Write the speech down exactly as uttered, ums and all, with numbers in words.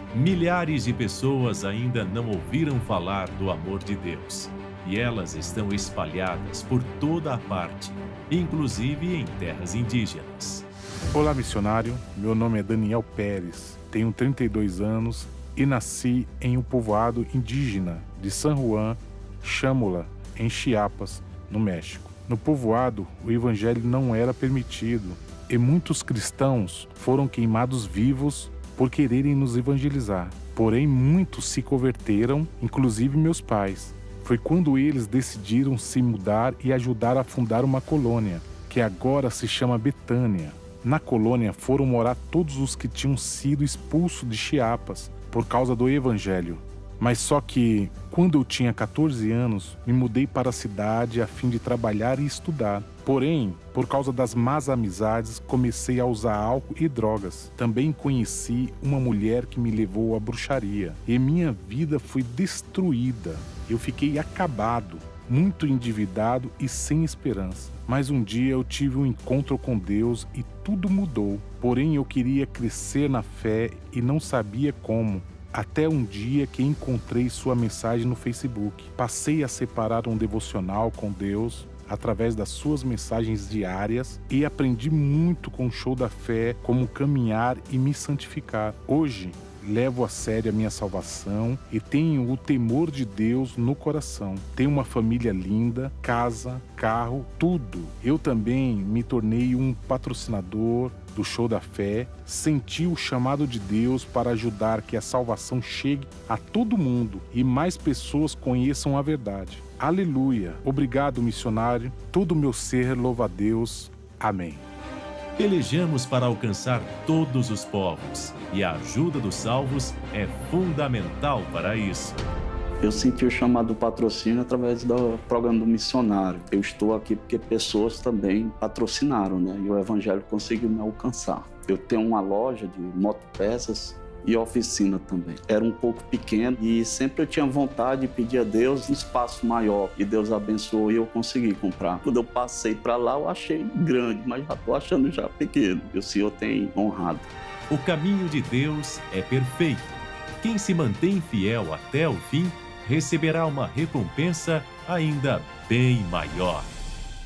Milhares de pessoas ainda não ouviram falar do amor de Deus, e elas estão espalhadas por toda a parte, inclusive em terras indígenas. Olá, missionário. Meu nome é Daniel Pérez, tenho trinta e dois anos e nasci em um povoado indígena de San Juan, Chámula, em Chiapas, no México. No povoado, o evangelho não era permitido e muitos cristãos foram queimados vivos por quererem nos evangelizar. Porém, muitos se converteram, inclusive meus pais. Foi quando eles decidiram se mudar e ajudar a fundar uma colônia, que agora se chama Betânia. Na colônia foram morar todos os que tinham sido expulsos de Chiapas por causa do evangelho. Mas só que, quando eu tinha quatorze anos, me mudei para a cidade a fim de trabalhar e estudar. Porém, por causa das más amizades, comecei a usar álcool e drogas. Também conheci uma mulher que me levou à bruxaria. E minha vida foi destruída. Eu fiquei acabado, muito endividado e sem esperança. Mas um dia eu tive um encontro com Deus e tudo mudou. Porém, eu queria crescer na fé e não sabia como. Até um dia que encontrei sua mensagem no Facebook. Passei a separar um devocional com Deus através das suas mensagens diárias e aprendi muito com o Show da Fé como caminhar e me santificar. Hoje, levo a sério a minha salvação e tenho o temor de Deus no coração. Tenho uma família linda, casa, carro, tudo. Eu também me tornei um patrocinador do Show da Fé, senti o chamado de Deus para ajudar que a salvação chegue a todo mundo e mais pessoas conheçam a verdade. Aleluia! Obrigado, missionário. Todo o meu ser louva a Deus. Amém. Pelejamos para alcançar todos os povos, e a ajuda dos salvos é fundamental para isso. Eu senti o chamado do patrocínio através do programa do missionário. Eu estou aqui porque pessoas também patrocinaram, né? E o evangelho conseguiu me alcançar. Eu tenho uma loja de motopeças e oficina também. Era um pouco pequeno e sempre eu tinha vontade de pedir a Deus um espaço maior. E Deus abençoou e eu consegui comprar. Quando eu passei para lá, eu achei grande, mas já estou achando já pequeno. E o Senhor tem honrado. O caminho de Deus é perfeito. Quem se mantém fiel até o fim receberá uma recompensa ainda bem maior.